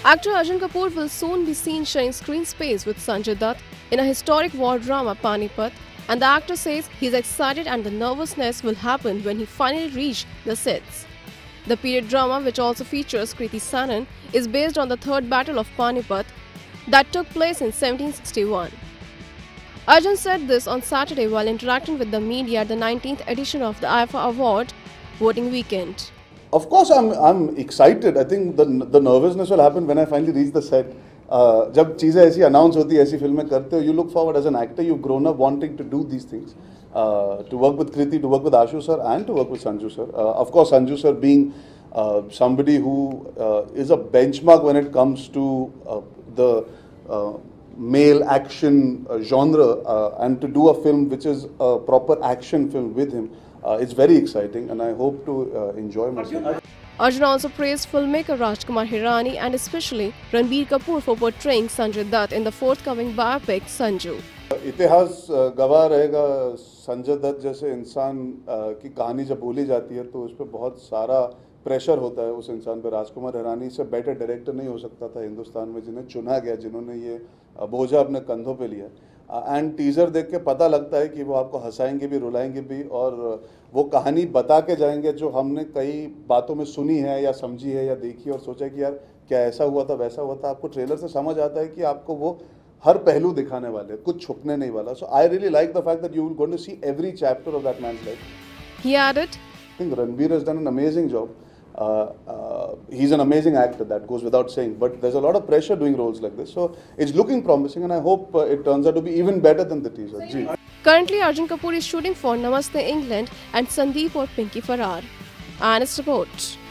Actor Arjun Kapoor will soon be seen sharing screen space with Sanjay Dutt in a historic war drama Panipat, and the actor says he's excited and the nervousness will happen when he finally reached the sets. The period drama, which also features Kriti Sanon, is based on the Third Battle of Panipat that took place in 1761. Arjun said this on Saturday while interacting with the media at the 19th edition of the IIFA Award voting weekend. Of course, I'm excited. I think the nervousness will happen when I finally reach the set. जब चीज़ें ऐसी announce होती है, ऐसी फिल्में करते हो, you look forward as an actor. You've grown up wanting to do these things, to work with Kriti, to work with Ashu sir, and to work with Sanju sir. Of course, Sanju sir being somebody who is a benchmark when it comes to the male action genre, and to do a film which is a proper action film with him. It's very exciting and I hope to enjoy myself. Arjun also praised filmmaker Rajkumar Hirani and especially Ranbir Kapoor for portraying Sanjay Dutt in the forthcoming biopic Sanju. इतिहास गवाह रहेगा संजय दत्त जैसे इंसान की कहानी जब बोली जाती है तो उस पर बहुत सारा प्रेशर होता है उस इंसान पर. राजकुमार हिरानी से बेटर डायरेक्टर नहीं हो सकता था हिंदुस्तान में जिन्हें चुना गया, जिन्होंने ये बोझा अपने कंधों पे लिया. एंड टीज़र देख के पता लगता है कि वो आपको हंसाएंगे भी, रुलाएंगे भी और वो कहानी बता के जाएंगे जो हमने कई बातों में सुनी है या समझी है या देखी और सोचा कि यार क्या ऐसा हुआ था वैसा हुआ था. आपको ट्रेलर से समझ आता है कि आपको वो हर पहलू दिखाने वाले, कुछ छुपने नहीं वाला. So I really like the fact that you will going to see every chapter of that man's life. He added, I think Ranbir has done an amazing job. He's an amazing actor, that goes without saying, but there's a lot of pressure doing roles like this, so it's looking promising and I hope it turns out to be even better than the teaser. Currently Arjun Kapoor is shooting for Namastey England and Sandeep Aur Pinky Faraar. And it's report.